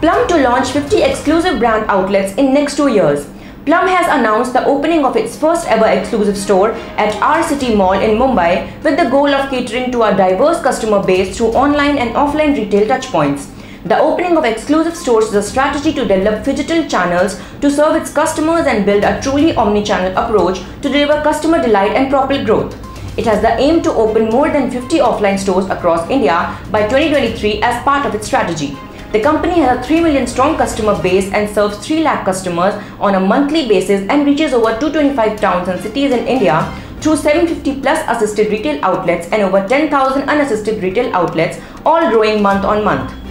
Plum to launch 50 exclusive brand outlets in next 2 years. Plum has announced the opening of its first ever exclusive store at R City Mall in Mumbai with the goal of catering to a diverse customer base through online and offline retail touchpoints. The opening of exclusive stores is a strategy to develop digital channels to serve its customers and build a truly omni-channel approach to deliver customer delight and profit growth. It has the aim to open more than 50 offline stores across India by 2023 as part of its strategy. The company has a 3 million strong customer base and serves 3 lakh customers on a monthly basis and reaches over 225 towns and cities in India through 750 plus assisted retail outlets and over 10,000 unassisted retail outlets, all growing month on month.